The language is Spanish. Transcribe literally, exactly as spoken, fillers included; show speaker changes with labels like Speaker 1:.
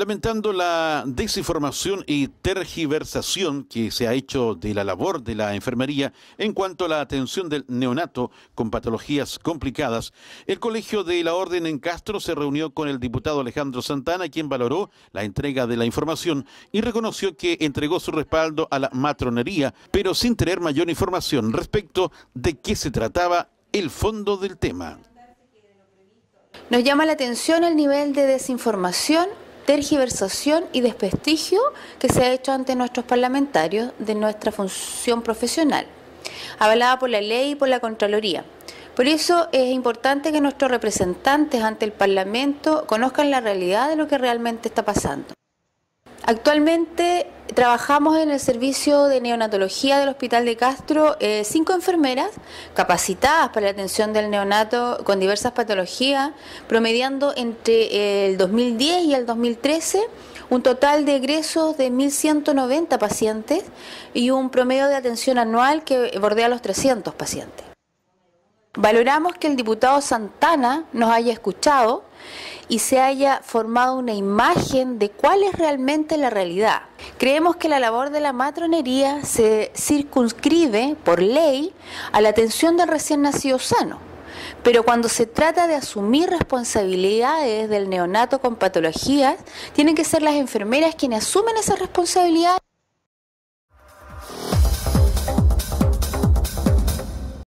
Speaker 1: Lamentando la desinformación y tergiversación que se ha hecho de la labor de la enfermería en cuanto a la atención del neonato con patologías complicadas, el Colegio de la Orden en Castro se reunió con el diputado Alejandro Santana, quien valoró la entrega de la información y reconoció que entregó su respaldo a la matronería, pero sin tener mayor información respecto de qué se trataba el fondo del tema.
Speaker 2: Nos llama la atención el nivel de desinformación, tergiversación y desprestigio que se ha hecho ante nuestros parlamentarios de nuestra función profesional, avalada por la ley y por la Contraloría. Por eso es importante que nuestros representantes ante el Parlamento conozcan la realidad de lo que realmente está pasando. Actualmente trabajamos en el servicio de neonatología del Hospital de Castro, eh, cinco enfermeras capacitadas para la atención del neonato con diversas patologías, promediando entre el dos mil diez y el dos mil trece un total de egresos de mil ciento noventa pacientes y un promedio de atención anual que bordea los trescientos pacientes. Valoramos que el diputado Santana nos haya escuchado y se haya formado una imagen de cuál es realmente la realidad. Creemos que la labor de la matronería se circunscribe por ley a la atención del recién nacido sano, pero cuando se trata de asumir responsabilidades del neonato con patologías, tienen que ser las enfermeras quienes asumen esa responsabilidad.